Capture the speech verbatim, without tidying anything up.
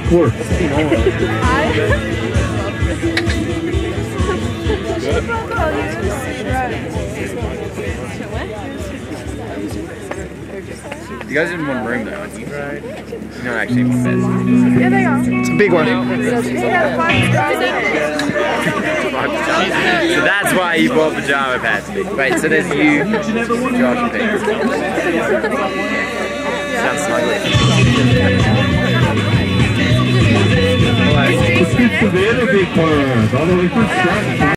course. You guys are in one room though, aren't you? Right. You're not actually in bed. Yeah, they are. It's a big one. So that's why you bought pajama pants. Wait, so there's you, Josh, and Pete. Sounds smuggly. Let's get the big ones all the way from